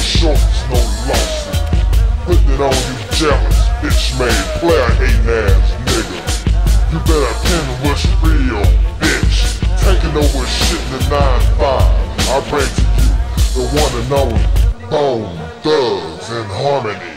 shorts, no losses. Putting it on you jealous, bitch made, player hating ass nigga. You better attend what's real, bitch. Taking over shit in the 9-5. I bring to you the one and only Bone Thugs-n-Harmony.